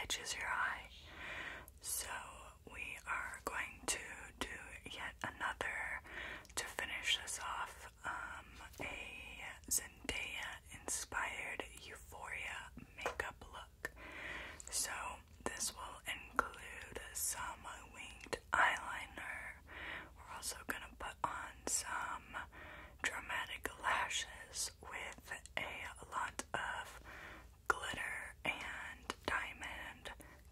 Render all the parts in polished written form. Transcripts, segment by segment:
catches your eye. So we are going to do yet another, to finish this off, a Zendaya-inspired Euphoria makeup look. So this will include some winged eyeliner. We're also going to put on some dramatic lashes with a lot of glitter and diamond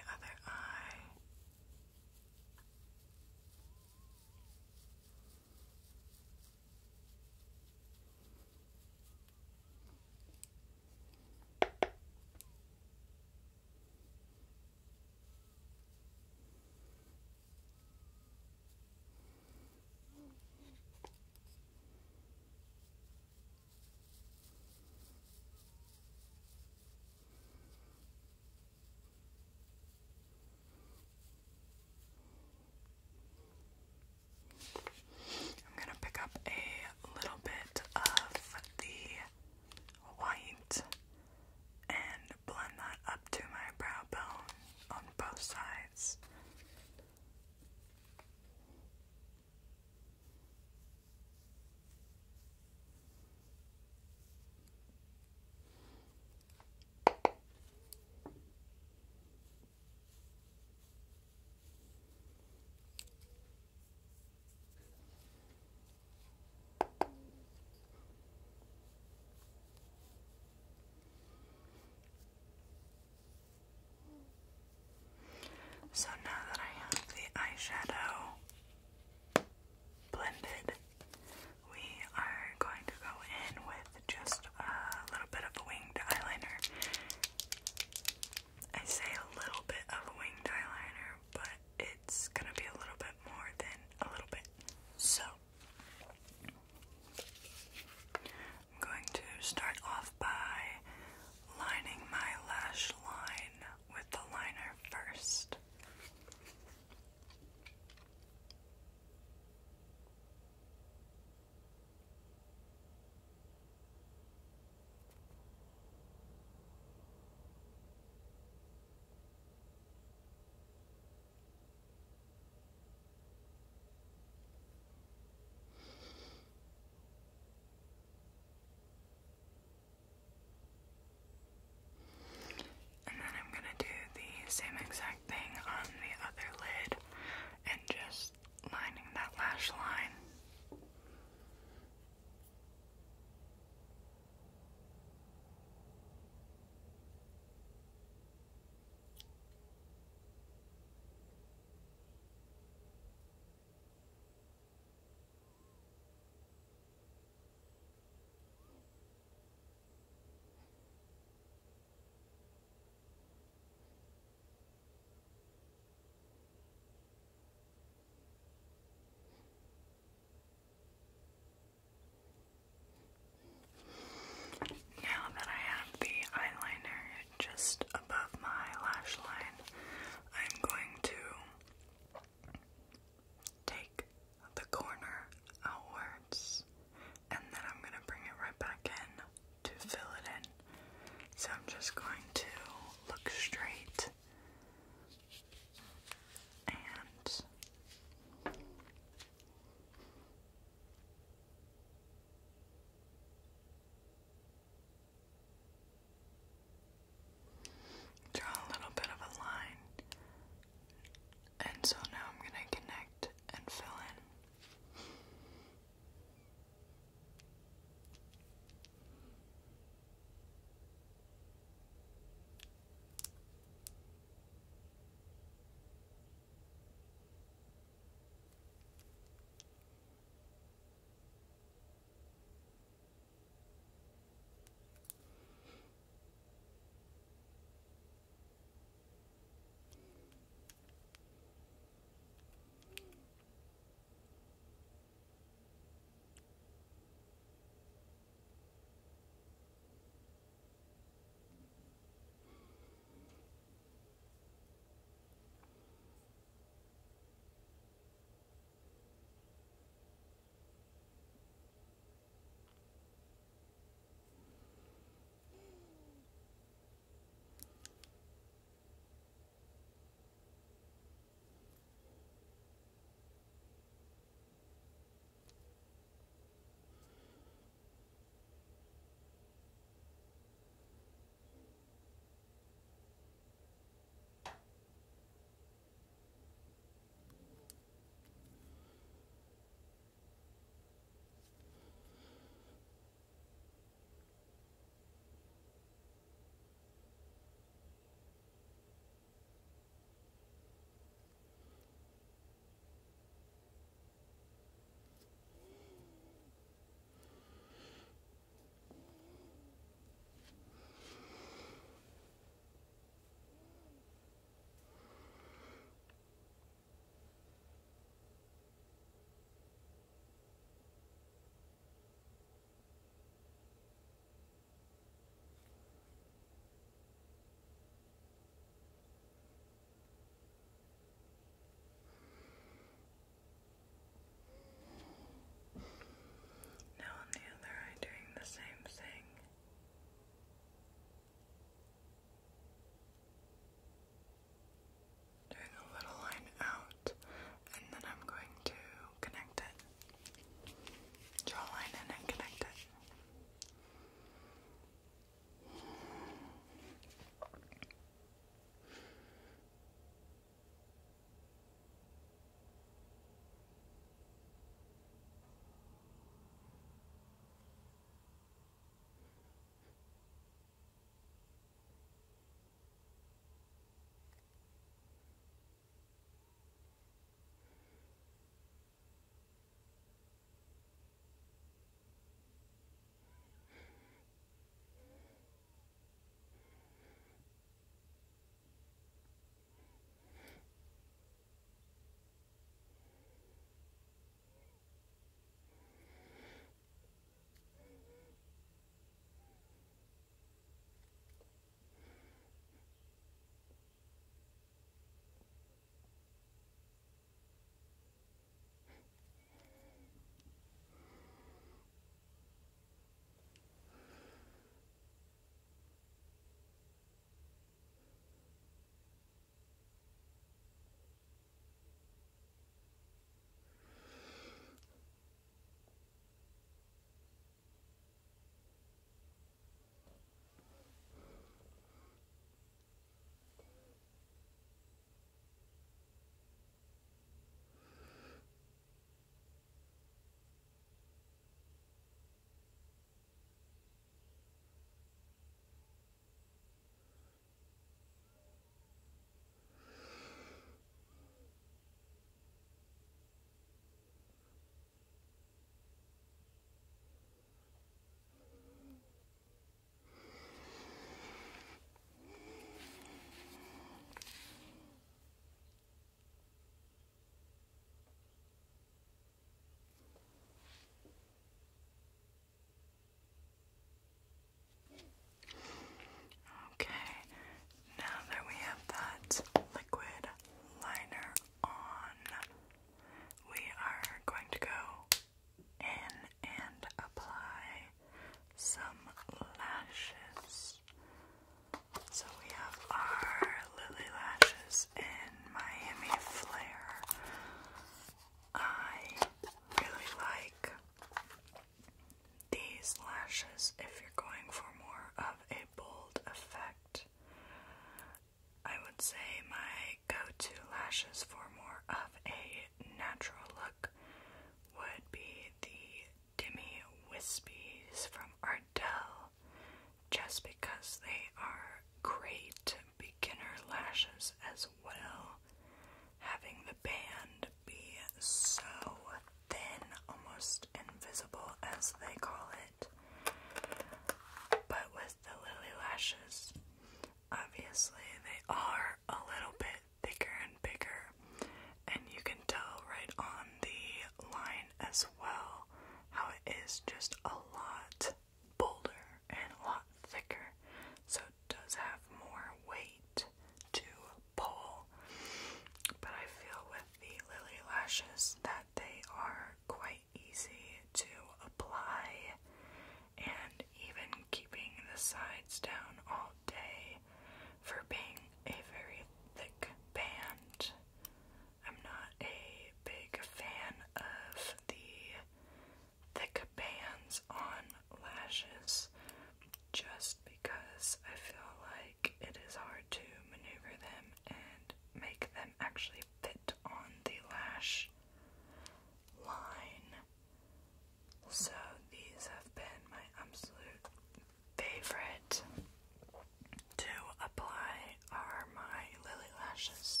invisible, as they call it. But with the Lily lashes, obviously they are a little bit thicker and bigger, and you can tell right on the line as well how it is just a lot bolder and a lot thicker, so it does have more weight to pull. But I feel with the Lily lashes that they are quite easy to apply, and even keeping the sides down all day for being a very thick band. I'm not a big fan of the thick bands on lashes, just because I feel like it is hard to maneuver them and make them actually fit on the lash line. So these have been my absolute favorite to apply are my Lily lashes.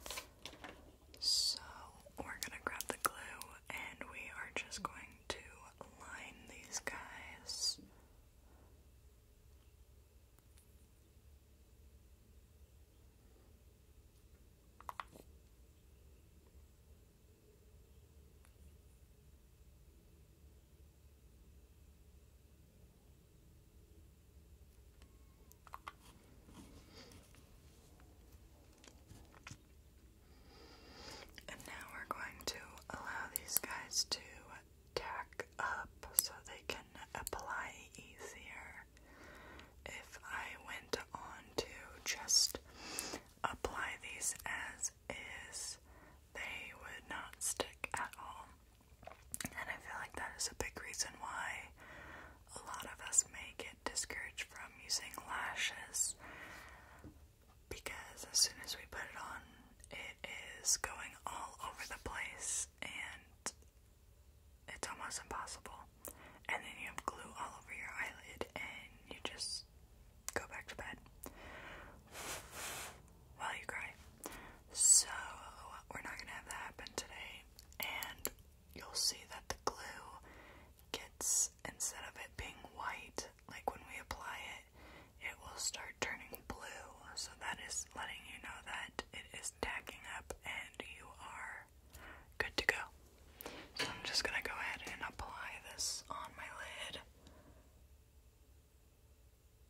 So we're gonna grab the glue and we are just going to line these guys. And now we're going to allow these guys to tack up so they can apply easier. If I went on to just apply these as is, they would not stick at all. And I feel like that is a big reason why a lot of us may get discouraged from using lashes, because as soon as we put it on, it is going all over the place and it's almost impossible. And then you have glue all over your eyelid and you just go back to bed while you cry. So we're not going to have that happen today, and you'll see that the glue gets, instead of it being white, like when we apply it, it will start turning blue. So that is letting you know that it is tacking up and you are good to go. So I'm just going to go ahead and apply this on my lid.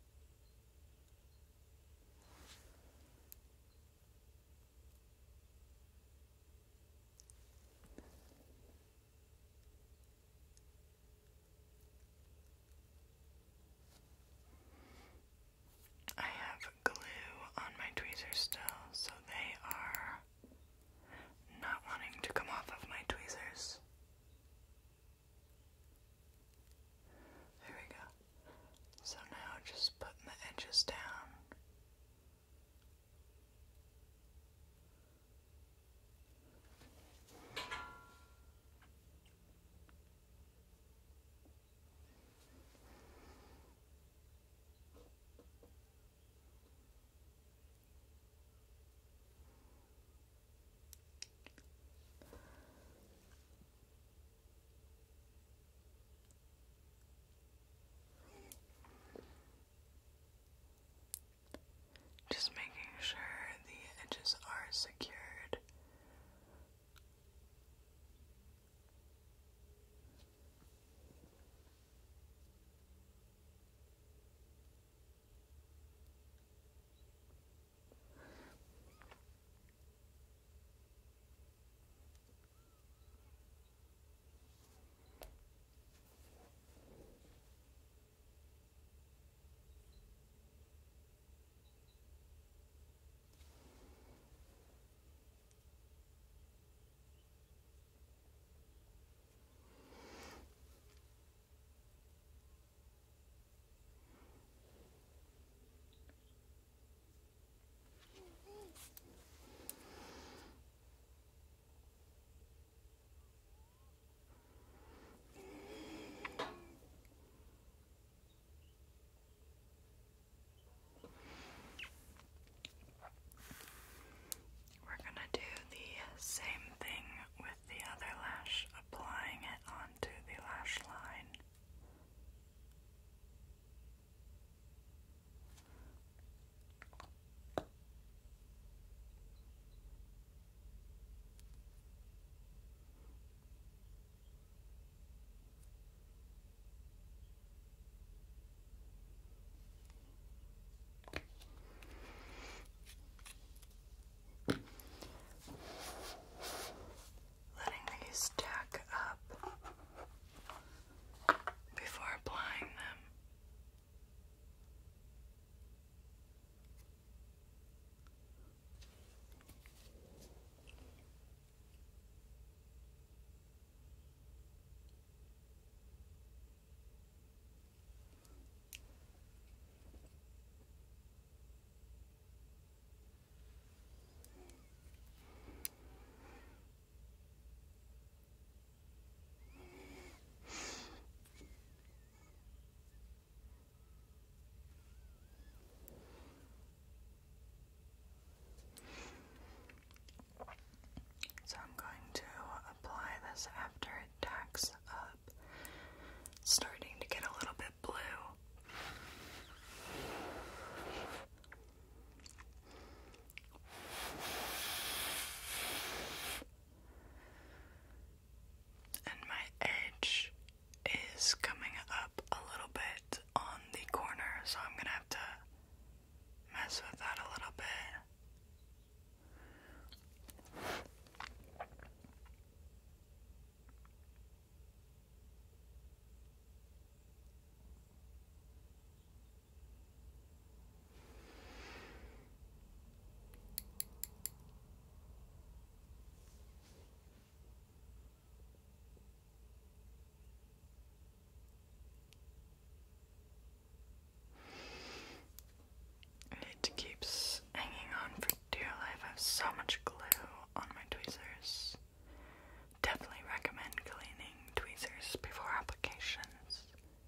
so much glue on my tweezers. Definitely recommend cleaning tweezers before applications.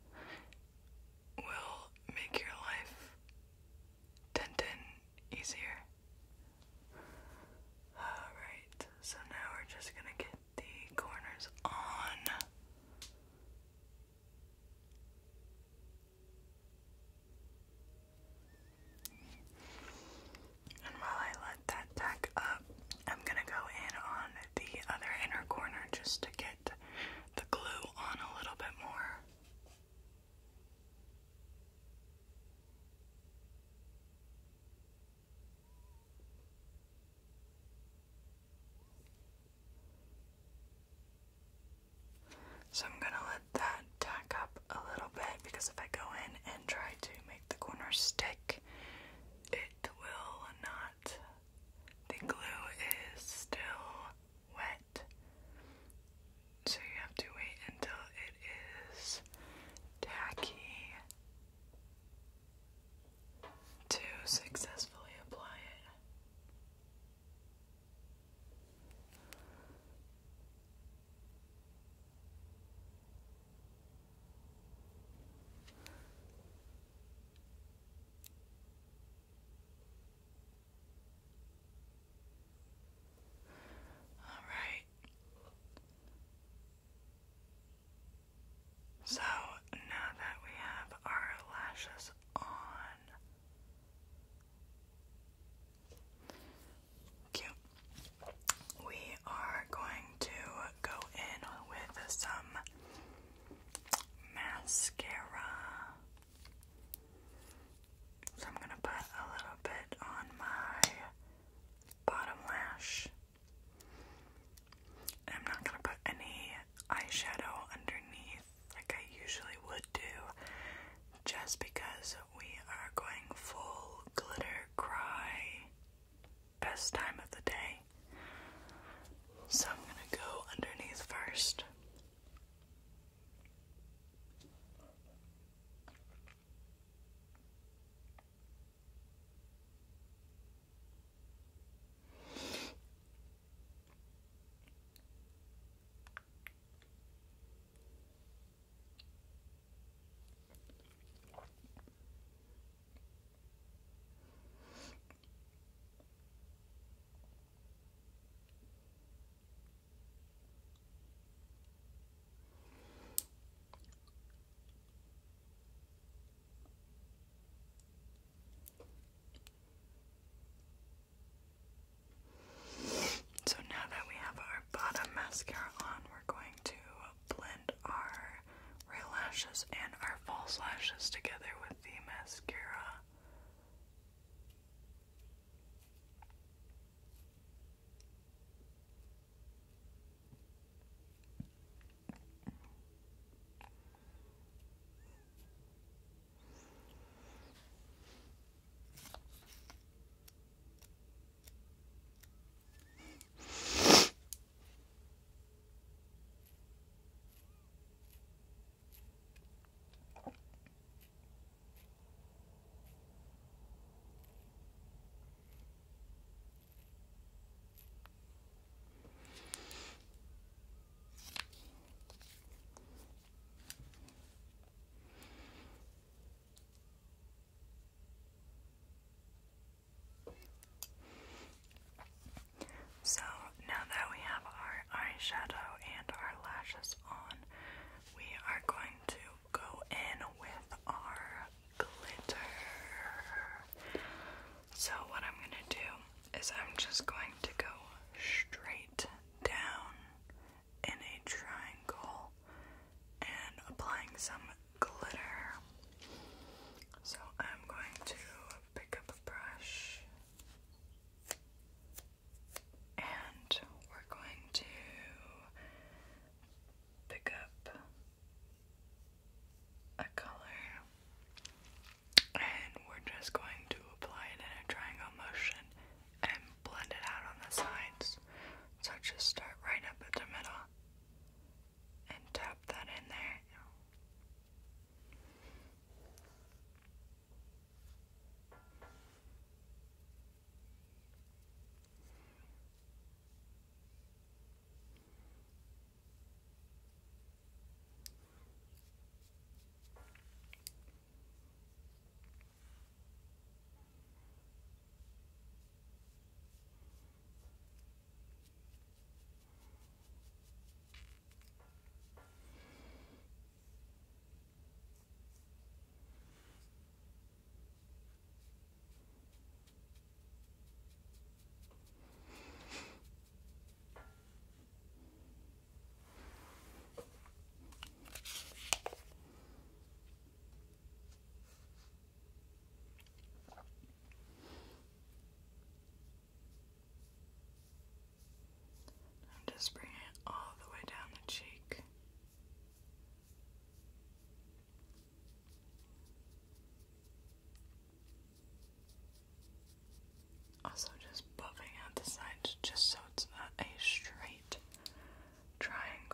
Will make your life 10 easier. Alright, so now we're just gonna get the corners on. And while I let that tack up, I'm gonna go in on the other inner corner just to get the glue on a little bit more. So I'm gonna let that tack up a little bit because if I go in and try to make the corners stick, it will not. The glue is still wet, so you have to wait until it is tacky to successfully apply it. Alright. So now that we have our lashes on, cute, we are going to go in with some mascara. So I'm going to put a little bit on my bottom lash. And I'm not going to put any eyeshadow underneath like I usually would do, just because we are going full glitter cry, best time of the day. So I'm going to go underneath first. So now that we have our bottom mascara on, we're going to blend our real lashes and our false lashes together with the mascara. just bring it all the way down the cheek. Also just buffing out the sides just so it's not a straight triangle.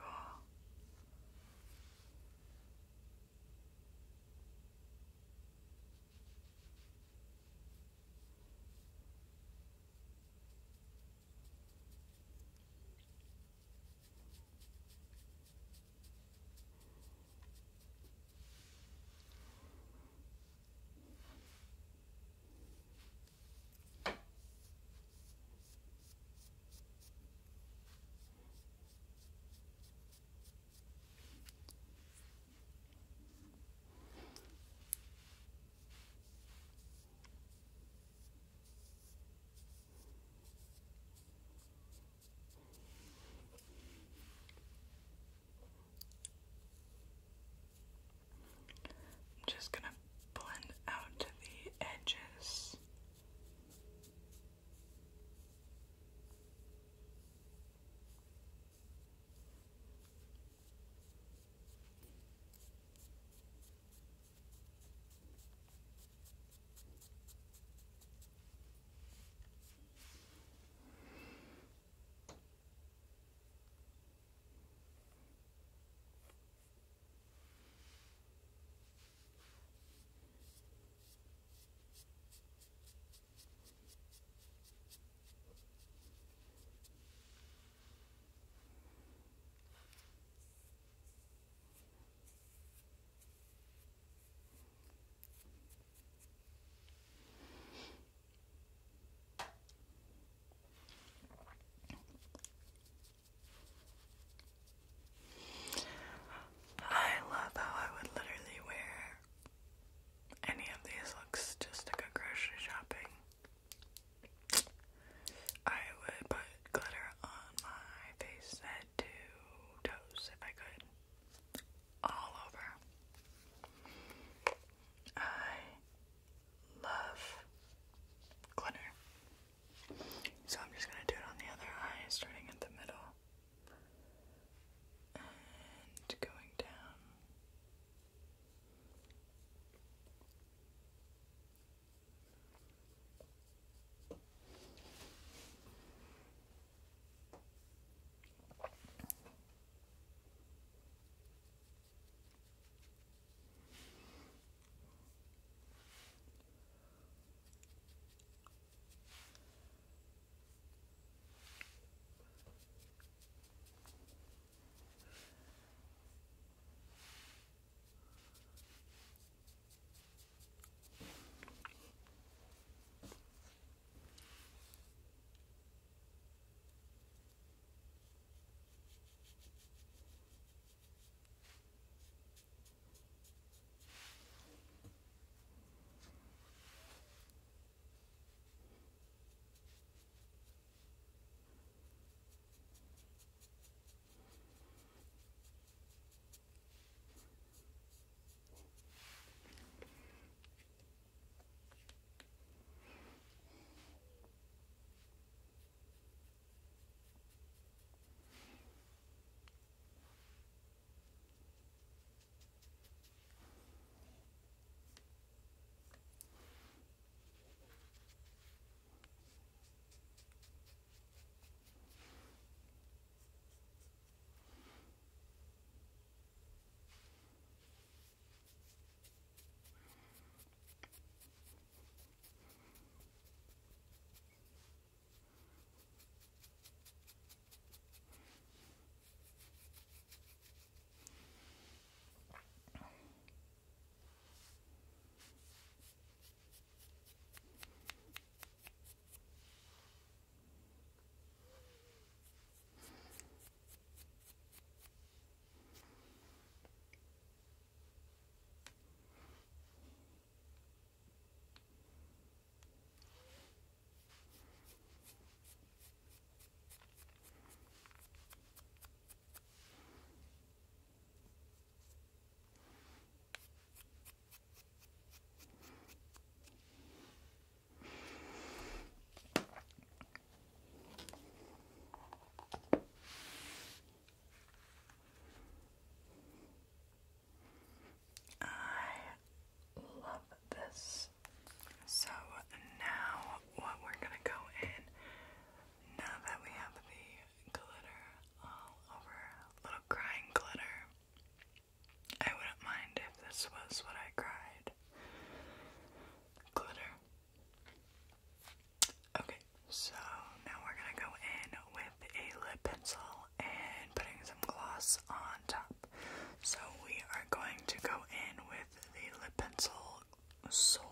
layers on top. So we are going to go in with the lip pencil Soul